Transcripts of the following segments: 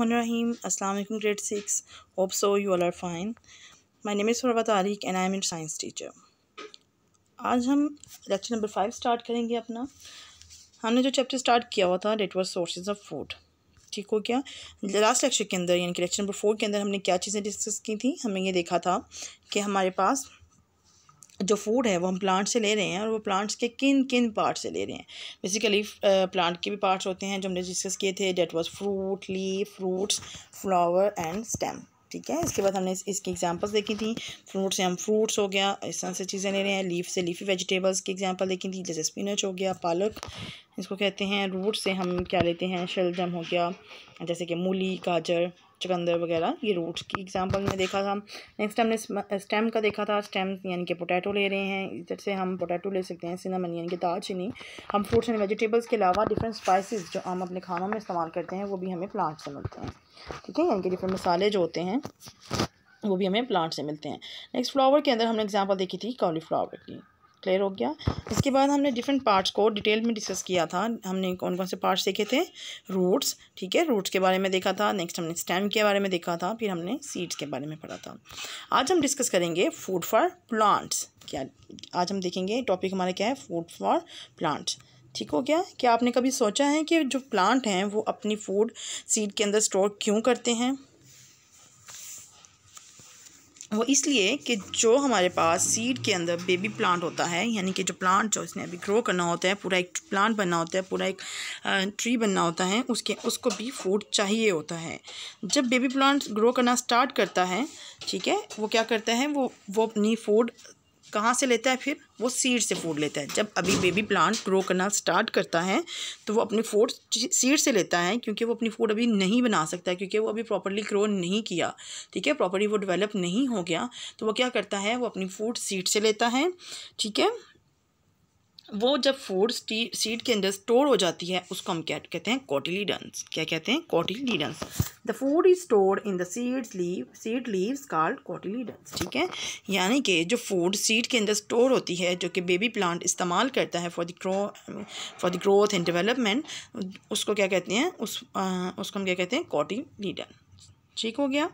Bismillahirrahmanirrahim. Assalamu alaikum grade 6. Hope so you all are fine. My name is Farwa Tariq and I am a science teacher. आज हम lecture number 5 start करेंगे अपना। हमने जो chapter start किया हुआ था that was sources of food. ठीक हो गया। लास्ट लेक्चर के अंदर यानी कि लेक्चर नंबर 4 के अंदर हमने क्या चीज़ें डिस्कस की थी। हमें ये देखा था कि हमारे पास जो फूड है वो हम प्लांट से ले रहे हैं और वो प्लांट्स के किन किन पार्ट से ले रहे हैं। बेसिकली प्लांट के भी पार्ट्स होते हैं जो हमने डिस्कस किए थे। That was fruit, leaf, fruits, flower and stem. ठीक है। इसके बाद हमने इसकी एग्जांपल्स देखी थी। फ्रूट से हम फ्रूट्स हो गया, इस तरह से चीज़ें ले रहे हैं। लीफ से लीफी वेजिटेबल्स की एग्जांपल देखी थी, जैसे स्पिनच हो गया, पालक इसको कहते हैं। रूट से हम क्या लेते हैं, शलजम हो गया, जैसे कि मूली, गाजर, चुकंदर वगैरह, ये रूट्स की एग्जांपल में देखा था। नेक्स्ट हमने स्टेम का देखा था। स्टेम यानी कि पोटैटो ले रहे हैं, जैसे हम पोटैटो ले सकते हैं, सिनेमन यानी कि दालचीनी। हम फ्रूट्स एंड वेजिटेबल्स के अलावा डिफरेंट स्पाइसेस जो हम अपने खानों में इस्तेमाल करते हैं वो भी हमें प्लांट से मिलते हैं। ठीक है, यानी कि डिफरेंट मसाले जो होते हैं वो भी हमें प्लांट से मिलते हैं। नेक्स्ट फ्लावर के अंदर हमने एग्जांपल देखी थी कॉलीफ्लावर की। क्लियर हो गया। इसके बाद हमने डिफरेंट पार्ट्स को डिटेल में डिस्कस किया था। हमने कौन कौन से पार्ट्स देखे थे। रूट्स, ठीक है, रूट्स के बारे में देखा था। नेक्स्ट हमने स्टेम के बारे में देखा था। फिर हमने सीड्स के बारे में पढ़ा था। आज हम डिस्कस करेंगे फूड फॉर प्लांट्स। क्या आज हम देखेंगे टॉपिक हमारा क्या है, फूड फॉर प्लांट्स। ठीक हो गया। क्या आपने कभी सोचा है कि जो प्लांट हैं वो अपनी फूड सीड के अंदर स्टोर क्यों करते हैं। वो इसलिए कि जो हमारे पास सीड के अंदर बेबी प्लांट होता है, यानी कि जो प्लांट जो इसने अभी ग्रो करना होता है, पूरा एक प्लांट बनना होता है, पूरा एक ट्री बनना होता है, उसको भी फूड चाहिए होता है। जब बेबी प्लांट ग्रो करना स्टार्ट करता है, ठीक है, वो क्या करता है, वो अपनी फूड कहाँ से लेता है, फिर वो सीड से फूड लेता है। जब अभी बेबी प्लांट ग्रो करना स्टार्ट करता है तो वो अपनी फूड सीड से लेता है, क्योंकि वो अपनी फूड अभी नहीं बना सकता है, क्योंकि वो अभी प्रॉपर्ली ग्रो नहीं किया। ठीक है, प्रॉपर्ली वो डेवलप नहीं हो गया, तो वो क्या करता है, वो अपनी फूड सीड से लेता है। ठीक है, वो जब फूड सीड के अंदर स्टोर हो जाती है उसको हम क्या कहते हैं, कोटिलीडन्स। क्या कहते हैं, cotyledons. The food is stored in the seed leaves called cotyledons. ठीक है, यानी कि जो फूड सीड के अंदर स्टोर होती है जो कि बेबी प्लांट इस्तेमाल करता है for the growth and development, उसको क्या कहते हैं, उसको हम क्या कहते हैं, कोटिलीडन। ठीक हो गया।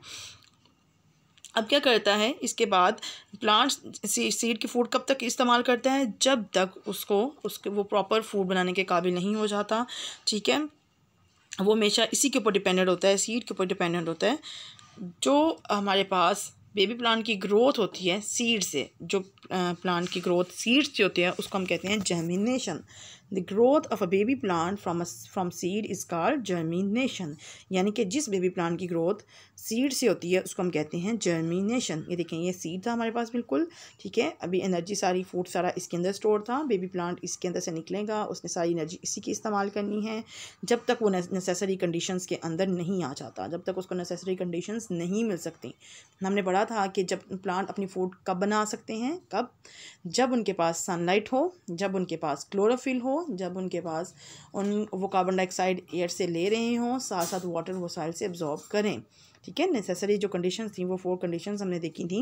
अब क्या करता है, इसके बाद प्लांट सीड की फूड कब तक इस्तेमाल करता है, जब तक उसके वो प्रॉपर फूड बनाने के काबिल नहीं हो जाता। ठीक है, वो हमेशा इसी के ऊपर डिपेंडेंट होता है, सीड के ऊपर डिपेंडेंट होता है। जो हमारे पास बेबी प्लांट की ग्रोथ होती है सीड से, जो प्लांट की ग्रोथ सीड से होती है उसको हम कहते हैं germination. The growth of a baby plant from seed is called germination. यानी कि जिस बेबी प्लांट की ग्रोथ सीड से होती है उसको हम कहते हैं जर्मिनेशन। ये देखें, ये सीड था हमारे पास बिल्कुल। ठीक है, अभी एनर्जी सारी फूड सारा इसके अंदर स्टोर था, बेबी प्लांट इसके अंदर से निकलेगा, उसने सारी एनर्जी इसी की इस्तेमाल करनी है जब तक वो नेसेसरी कंडीशंस के अंदर नहीं आ जाता, जब तक उसको नेसेसरी कंडीशंस नहीं मिल सकती। हमने पढ़ा था कि जब प्लांट अपनी फूड कब बना सकते हैं, कब, जब उनके पास सनलाइट हो, जब उनके पास क्लोरोफिल हो, जब उनके पास वो कार्बन डाइऑक्साइड एयर से ले रहे हों, साथ साथ वाटर वो सॉइल से एब्जॉर्ब करें। ठीक है, नेसेसरी जो कंडीशंस थी वो 4 कंडीशंस हमने देखी थी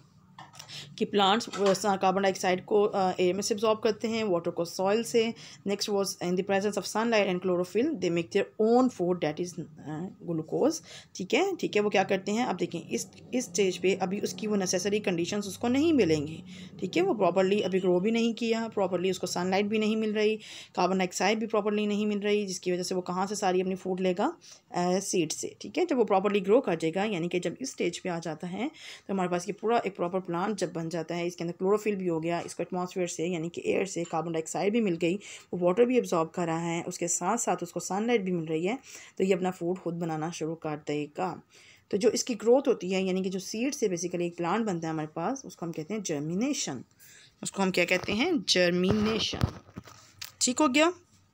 कि प्लांट्स कार्बन डाइऑक्साइड को एयर में से एब्जॉर्ब करते हैं, वाटर को सॉइल से। Next was in the presence of sunlight and chlorophyll they make their own food that is glucose. ठीक है, ठीक है, वो क्या करते हैं, अब देखें इस स्टेज पे अभी उसकी वो नेसेसरी कंडीशंस उसको नहीं मिलेंगी। ठीक है, वो प्रॉपर्ली अभी ग्रो भी नहीं किया, प्रॉपर्ली उसको सनलाइट भी नहीं मिल रही, कार्बन डाइऑक्साइड भी प्रॉपर्ली नहीं मिल रही, जिसकी वजह से वो कहाँ से सारी अपनी फूड लेगा, सीड से। ठीक है, जब वो प्रॉपर्ली ग्रो कर जाएगा, यानी कि जब इस स्टेज पे आ जाता है तो हमारे पास ये पूरा एक प्रॉपर प्लांट जब बन जाता है, इसके अंदर क्लोरोफिल भी हो गया, इसको एटमॉस्फेयर से यानी कि एयर से कार्बन डाइऑक्साइड भी मिल गई, वो वाटर भी एब्जॉर्ब कर रहा है, उसके साथ साथ उसको सनलाइट भी मिल रही है, तो ये अपना फूड खुद बनाना शुरू कर देगा। तो जो इसकी ग्रोथ होती है, यानी कि जो सीड से बेसिकली एक प्लांट बनता है हमारे पास, उसको हम कहते हैं जर्मिनेशन। उसको हम क्या कहते हैं, जर्मिनेशन। ठीक हो गया।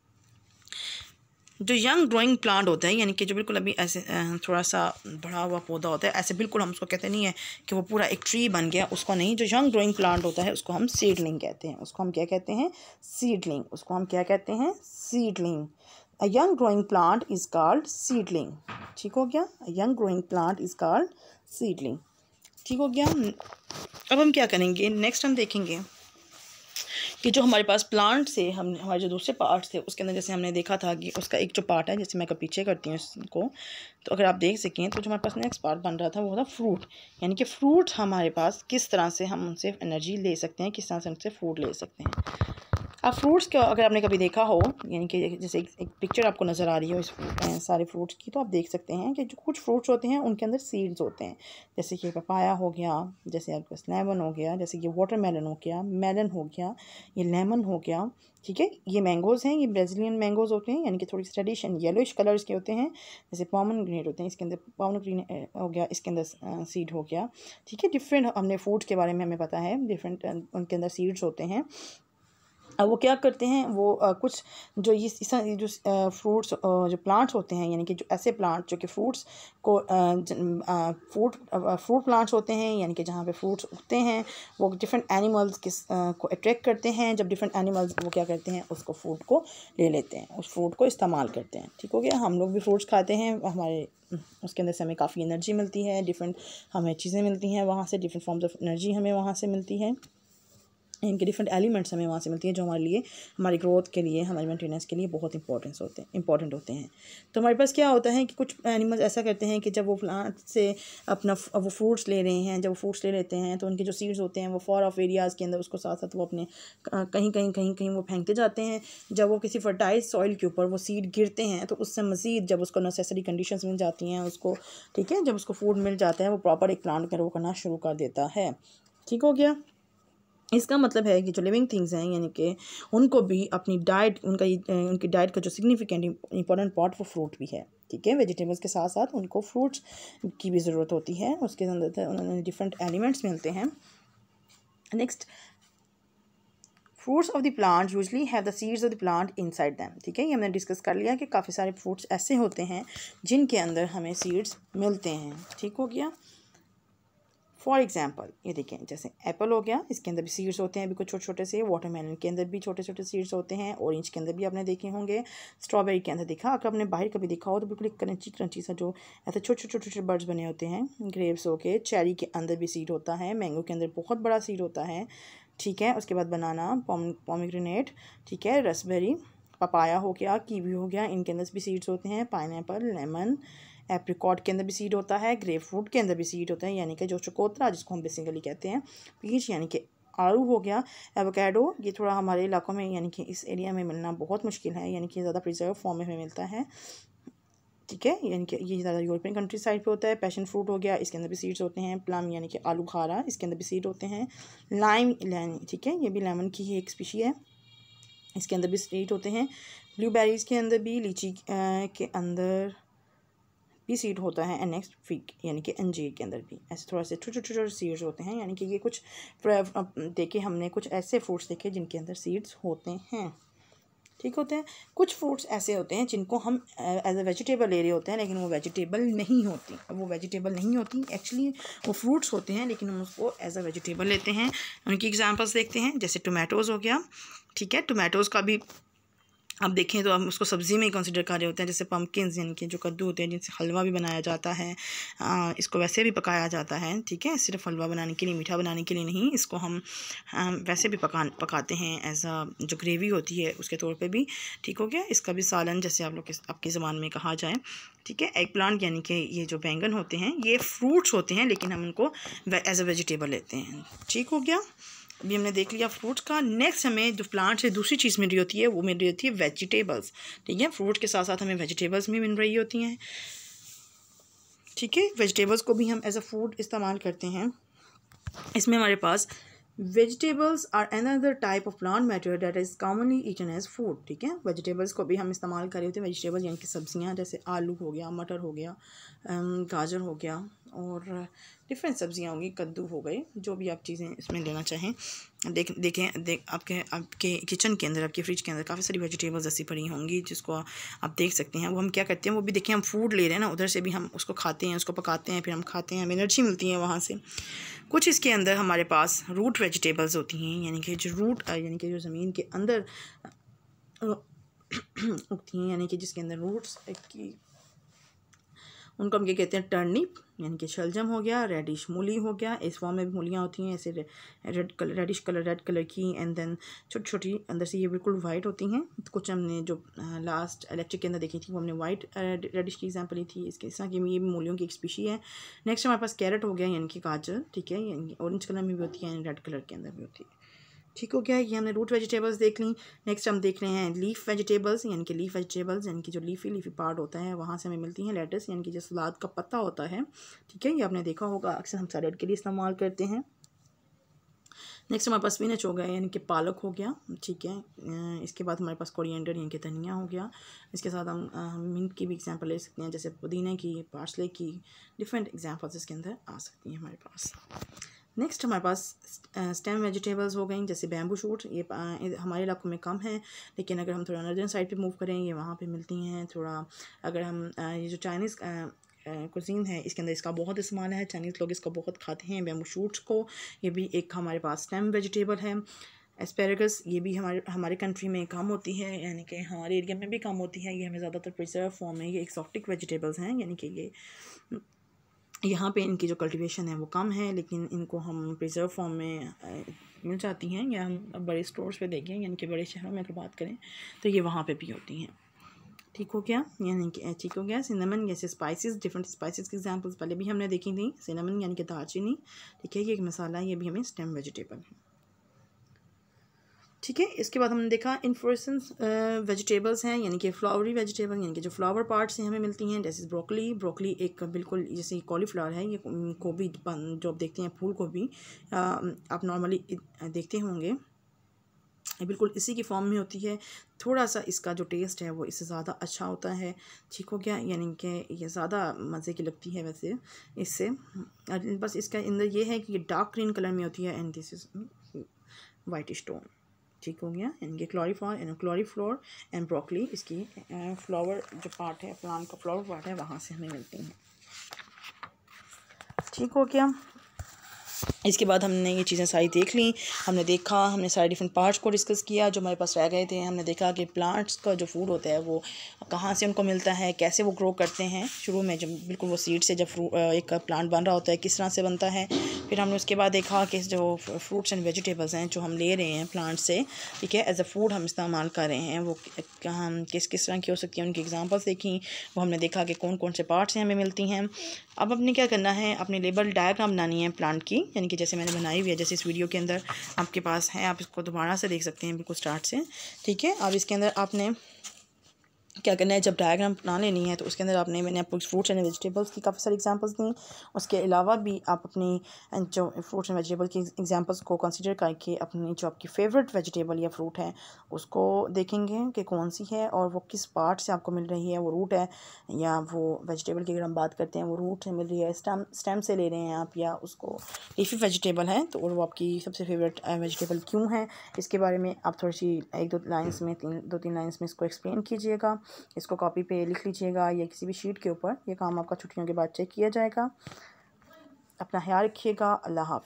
जो यंग ग्रोइंग प्लांट होता है, यानी कि जो बिल्कुल अभी ऐसे थोड़ा सा बढ़ा हुआ पौधा होता है, ऐसे बिल्कुल हम उसको कहते नहीं है कि वो पूरा एक ट्री बन गया, उसको नहीं। जो यंग ग्रोइंग प्लांट होता है उसको हम सीडलिंग कहते हैं, उसको हम क्या कहते हैं, सीडलिंग। उसको हम क्या कहते हैं, seedling. A young growing plant is called seedling. ठीक हो गया, a young growing plant is called seedling. ठीक हो गया। अब हम क्या करेंगे, नेक्स्ट हम देखेंगे कि जो हमारे पास प्लांट से हम हमारे जो दूसरे पार्ट्स थे उसके अंदर जैसे हमने देखा था कि उसका एक जो पार्ट है, जैसे मैं पीछे करती हूँ इसको, तो अगर आप देख सकें तो जो हमारे पास नेक्स्ट पार्ट बन रहा था वो था फ्रूट, यानी कि फ्रूट हमारे पास किस तरह से हम उनसे एनर्जी ले सकते हैं, किस तरह से उनसे फूड ले सकते हैं। अब फ्रूट्स का अगर आपने कभी देखा हो, यानी कि जैसे एक पिक्चर आपको नज़र आ रही हो इस सारे फ्रूट्स की, तो आप देख सकते हैं कि जो कुछ फ्रूट्स होते हैं उनके अंदर सीड्स होते हैं, जैसे कि पपाया हो गया, जैसे आपके पास लेमन हो गया, जैसे कि वाटरमेलन हो गया, मेलन हो गया, ये लेमन हो गया, ठीक है। ये मैंगोज़ हैं, ये ब्राज़ीलियन मैंगोज़ होते हैं, यानी कि थोड़ी सी ट्रेडिशन येलोइश कलर्स के होते हैं, जैसे पोमेग्रेनेट होते हैं, इसके अंदर पोमेग्रेनेट हो गया, इसके अंदर सीड हो गया, ठीक है। डिफरेंट हमने फ्रूट्स के बारे में हमें पता है, डिफरेंट उनके अंदर सीड्स होते हैं। अब वो क्या करते हैं, वो कुछ जो ये जो फ्रूट्स जो प्लांट्स होते हैं, यानी कि जो ऐसे प्लांट्स जो कि फ्रूट्स को फ्रूट प्लांट्स होते हैं, यानी कि जहाँ पे फ्रूट्स उगते हैं, वो डिफरेंट एनिमल्स को अट्रैक्ट करते हैं। जब डिफरेंट एनिमल्स वो क्या करते हैं, उसको फ्रूट को ले लेते हैं, उस फ्रूट को इस्तेमाल करते हैं, ठीक हो गया। हम लोग भी फ्रूट्स खाते हैं, हमारे उसके अंदर से हमें काफ़ी एनर्जी मिलती है, डिफरेंट हमें चीज़ें मिलती हैं वहाँ से, डिफरेंट फॉर्म्स ऑफ एनर्जी हमें वहाँ से मिलती है, इनके डिफरेंट एलिमेंट्स हमें वहाँ से मिलती हैं जो हमारे लिए, हमारी ग्रोथ के लिए, हमारी मेंटेनेंस के लिए बहुत इंपॉर्टेंट होते हैं। तो हमारे पास क्या होता है कि कुछ एनिमल्स ऐसा करते हैं कि जब वो प्लांट से अपना वो फ्रूट्स ले रहे हैं, जब वो फ्रूट्स ले लेते हैं तो उनके जो सीड्स होते हैं वो फॉर ऑफ एरियाज़ के अंदर उसको साथ साथ वो अपने कहीं वो फेंकते जाते हैं। जब वो किसी फर्टाइल सॉइल के ऊपर वो सीड गिरते हैं तो उससे मज़ीद जब उसको नेसेसरी कंडीशंस मिल जाती हैं उसको, ठीक है, जब उसको फूड मिल जाता है वो प्रॉपर एक प्लांट ग्रो करना शुरू कर देता है, ठीक हो गया। इसका मतलब है कि जो लिविंग थिंग्स हैं, यानी कि उनको भी अपनी डाइट, उनकी डाइट का जो सिग्निफिकेंट इंपॉर्टेंट पार्ट वो फ्रूट भी है, ठीक है। वेजिटेबल्स के साथ साथ उनको फ्रूट्स की भी ज़रूरत होती है, उसके अंदर उन्होंने डिफरेंट एलिमेंट्स मिलते हैं। Next, fruits of the plant usually have the seeds of the plant inside them, ठीक है। ये हमने डिस्कस कर लिया कि काफ़ी सारे फ्रूट्स ऐसे होते हैं जिनके अंदर हमें सीड्स मिलते हैं, ठीक हो गया। फॉर एग्जाम्पल ये देखें, जैसे एप्पल हो गया, इसके अंदर भी सीड्स होते हैं, अभी कुछ छोटे छोटे से। वाटरमेलन के अंदर भी छोटे छोटे सीड्स होते हैं, ऑरेंज के अंदर भी आपने देखे होंगे, स्ट्रॉबेरी के अंदर देखा, अगर आपने बाहर कभी देखा हो तो बिल्कुल क्रंची क्रंची सा जो ऐसे छोटे छोटे छोटे बर्ड्स बने होते हैं, ग्रेप्स हो गए, चेरी के अंदर भी सीड होता है, मैंगो के अंदर बहुत बड़ा सीड होता है, ठीक है। उसके बाद बनाना, पोमेग्रेनेट, ठीक है, रसबेरी, पपाया हो गया, कीवी हो गया, इनके अंदर भी सीड्स होते हैं, पाइनएप्पल, लेमन, एप्रिकॉट के अंदर भी सीड होता है, ग्रेप फ्रूट के अंदर भी सीड होता है, यानी कि जो चकोतरा जिसको हम बेसिकली कहते हैं, पीच यानी कि आड़ू हो गया, एवोकाडो, ये थोड़ा हमारे इलाकों में यानी कि इस एरिया में मिलना बहुत मुश्किल है, यानी कि ज़्यादा प्रिजर्व फॉर्म में हमें मिलता है, ठीक है, यानी कि ये ज़्यादा यूरोपियन कंट्री साइड पे होता है। पैशन फ्रूट हो गया, इसके अंदर भी सीड्स होते हैं। प्लम यानी कि आलू खारा, इसके अंदर भी सीड होते हैं। लाइम, ठीक है, ये भी लेमन की ही एक स्पीशी है, इसके अंदर भी सीड होते हैं। ब्लूबेरीज़ के अंदर भी, लीची के अंदर भी सीड होता है। एंड नेक्स्ट फिग यानी कि अंजीर के अंदर भी ऐसे थोड़ा से छोटे छोटे सीड्स होते हैं, यानी कि ये कुछ देखे हमने कुछ ऐसे फ्रूट्स देखे जिनके अंदर सीड्स होते हैं, ठीक होते हैं। कुछ फ्रूट्स ऐसे होते हैं जिनको हम एज अ वेजिटेबल ले रहे होते हैं, लेकिन वो वेजिटेबल नहीं होती, एक्चुअली वो फ्रूट्स होते हैं, लेकिन हम उसको एज अ वेजिटेबल लेते हैं। उनकी एग्जांपल्स देखते हैं, जैसे टोमेटोज़ हो गया, ठीक है। टोमेटोज़ का भी अब देखें तो हम उसको सब्ज़ी में ही कंसिडर कर रहे होते हैं, जैसे पम्पकिन्स यानी कि जो कद्दू होते हैं जिनसे हलवा भी बनाया जाता है, इसको वैसे भी पकाया जाता है, ठीक है, सिर्फ हलवा बनाने के लिए, मीठा बनाने के लिए नहीं, इसको हम वैसे भी पकाते हैं एज अ जो ग्रेवी होती है उसके तौर पे भी, ठीक हो गया। इसका भी सालन जैसे आप लोग आपकी ज़बान में कहा जाए, ठीक है। एग प्लांट यानी कि ये जो बैंगन होते हैं ये फ्रूट्स होते हैं, लेकिन हम उनको एज अ वेजिटेबल लेते हैं, ठीक हो गया। अभी हमने देख लिया फ्रूट्स का। नेक्स्ट हमें जो प्लांट से दूसरी चीज़ मिल रही होती है वो मिल रही होती है वेजिटेबल्स, ठीक है। फ्रूट के साथ साथ हमें वेजिटेबल्स भी मिल रही होती हैं, ठीक है। वेजिटेबल्स को भी हम एज अ फूड इस्तेमाल करते हैं। इसमें हमारे पास vegetables are another type of plant matter that is commonly eaten as food, ठीक है। वेजिटेबल्स को भी हम इस्तेमाल कर रहे होते हैं। वेजिटेबल्स यानी कि सब्जियां, जैसे आलू हो गया, मटर हो गया, गाजर हो गया, और डिफरेंट सब्जियां होंगी, कद्दू हो गए, जो भी आप चीज़ें इसमें लेना चाहें। देखें आपके किचन के अंदर, आपके फ्रिज के अंदर काफ़ी सारी वेजिटेबल्स ऐसी पड़ी होंगी जिसको आप देख सकते हैं। वो हम क्या करते हैं, वो भी देखें हम फूड ले रहे हैं ना, उधर से भी हम उसको खाते हैं, उसको पकाते हैं, फिर हम खाते हैं, हमें एनर्जी मिलती है वहाँ से। कुछ इसके अंदर हमारे पास रूट वेजिटेबल्स होती हैं, यानी कि जो रूट यानी कि जो ज़मीन के अंदर उगती हैं, यानी कि जिसके अंदर रूट्स की उनको हम क्या कहते हैं, टर्निप यानी कि शलजम हो गया, रेडिश मूली हो गया, इस फॉर्म में भी मूलियाँ होती हैं ऐसे रेड कलर की, एंड देन छोटी छोटी अंदर से ये बिल्कुल वाइट होती हैं। कुछ हमने जो लास्ट इलेक्ट्रिक के अंदर देखी थी वो हमने वाइट रेडिश की एग्जांपल ली थी। इसके इस तरह की ये मूलियों की एक स्पीशी है। नेक्स्ट हमारे पास कैरेट हो गया यानी कि गाजर, ठीक है, यानी ऑरेंज कलर में भी होती है, रेड कलर के अंदर भी होती है। ठीक हो गया, ये हमने रूट वेजिटेबल्स देख ली। नेक्स्ट हम देख रहे हैं लीफ वेजिटेबल्स, यानी कि लीफ वेजिटेबल्स यानी कि जो लीफी पार्ट होता है वहाँ से हमें मिलती हैं। लेटस यानी कि जो सलाद का पत्ता होता है, ठीक है, ये आपने देखा होगा अक्सर हम सैलेड के लिए इस्तेमाल करते हैं। नेक्स्ट हमारे पास स्पिनच हो गया यानी कि पालक हो गया, ठीक है। इसके बाद हमारे पास कोरिएंडर यानी कि धनिया हो गया। इसके साथ हम मिंट की भी एग्जांपल ले सकते हैं, जैसे पुदीने की, पार्सले की, डिफरेंट एग्जांपल्स इसके अंदर आ सकती हैं हमारे पास। नेक्स्ट हमारे पास स्टेम वेजिटेबल्स हो गई, जैसे बैम्बू शूट। ये हमारे इलाकों में कम है, लेकिन अगर हम थोड़ा नॉर्दर्न साइड पे मूव करें ये वहाँ पे मिलती हैं थोड़ा। अगर हम ये जो चाइनीज़ कुजीन है इसके अंदर इसका बहुत इस्तेमाल है, चाइनीज़ लोग इसको बहुत खाते हैं बैम्बू शूट्स को। ये भी एक हमारे पास स्टेम वेजिटेबल है। एस्पेरेगस, ये भी हमारे कंट्री में कम होती है, यानी कि हमारे एरिया में भी कम होती है। ये हमें ज़्यादातर प्रिजर्व फॉर्म में, ये एक्सोटिक वेजिटेबल्स हैं, यानी कि ये यहाँ पे इनकी जो कल्टीवेशन है वो कम है, लेकिन इनको हम प्रिजर्व फॉर्म में मिल जाती हैं, या हम बड़े स्टोर्स पे देखें, यानी कि बड़े शहरों में अगर बात करें तो ये वहाँ पे भी होती हैं। ठीक हो गया, यानी कि ठीक हो गया। सिनेमन जैसे स्पाइसेस, डिफरेंट स्पाइसेस की एग्जांपल्स पहले भी हमने देखी थी। सिनेमन यानी कि दालचीनी, ठीक है, ये एक मसाला है, ये भी हमें स्टेम वेजिटेबल है, ठीक है। इसके बाद हमने देखा इन्फ्लोरेसेंस वेजिटेबल्स हैं, यानी कि फ्लावरी वेजिटेबल, यानी कि जो फ्लावर पार्ट्स हैं हमें मिलती हैं, जैसे ब्रोकली एक बिल्कुल जैसे कॉलीफ्लावर है, ये गोभी जो आप देखते हैं फूल गोभी आप नॉर्मली देखते होंगे, ये बिल्कुल इसी की फॉर्म में होती है। थोड़ा सा इसका जो टेस्ट है वो इससे ज़्यादा अच्छा होता है, ठीक हो गया, यानी कि ये ज़्यादा मज़े की लगती है वैसे इससे। बस इसका अंदर ये है कि ये डार्क ग्रीन कलर में होती है, and this is white stone, ठीक हो गया, यानी कि क्लॉरीफ्लोर एंड ब्रोकली इसकी फ्लावर जो पार्ट है, प्लांट का फ्लावर पार्ट है, वहाँ से हमें मिलती हैं, ठीक हो गया। इसके बाद हमने ये चीज़ें सारी देख ली, हमने सारे डिफरेंट पार्ट्स को डिस्कस किया जो हमारे पास रह गए थे। हमने देखा कि प्लांट्स का जो फूड होता है वो कहाँ से उनको मिलता है, कैसे वो ग्रो करते हैं। शुरू में जब बिल्कुल वो सीड से जब एक प्लांट बन रहा होता है किस तरह से बनता है। फिर हमने उसके बाद देखा कि जो फ्रूट्स एंड वेजिटेबल्स हैं जो हम ले रहे हैं प्लांट से, ठीक है, एज अ फूड हम इस्तेमाल कर रहे हैं, वो हम किस तरह की हो सकती हैं, उनकी एग्जांपल्स देखी। वो हमने देखा कि कौन कौन से पार्ट्स से हमें मिलती हैं। अब अपने क्या करना है, अपनी लेबल डायग्राम बनानी है प्लांट की, यानी कि जैसे मैंने बनाई हुई है, जैसे इस वीडियो के अंदर आपके पास है, आप इसको दोबारा से देख सकते हैं बिल्कुल स्टार्ट से, ठीक है। अब इसके अंदर आपने क्या करना है, जब डायग्राम बना लेनी है तो उसके अंदर मैंने आपको फ्रूट्स एंड वेजिटेबल्स की काफ़ी सारी एग्जांपल्स दी। उसके अलावा भी आप अपनी जो फ्रूट्स एंड वेजिटेबल की एग्जांपल्स को कंसीडर करके अपनी जो आपकी फेवरेट वेजिटेबल या फ्रूट है उसको देखेंगे कि कौन सी है और वो किस पार्ट से आपको मिल रही है, वो रूट है या वो वेजिटेबल की अगर हम बात करते हैं वो रूट से मिल रही है, स्टेम से ले रहे हैं आप, या उसको लीफी वेजिटेबल है तो वो आपकी सबसे फेवरेट वेजिटेबल क्यों है। इसके बारे में आप थोड़ी सी दो तीन लाइन्स में इसको एक्सप्लेन कीजिएगा, इसको कॉपी पे लिख लीजिएगा या किसी भी शीट के ऊपर। ये काम आपका छुट्टियों के बाद चेक किया जाएगा। अपना ख्याल रखिएगा। अल्लाह हाफ़िज़।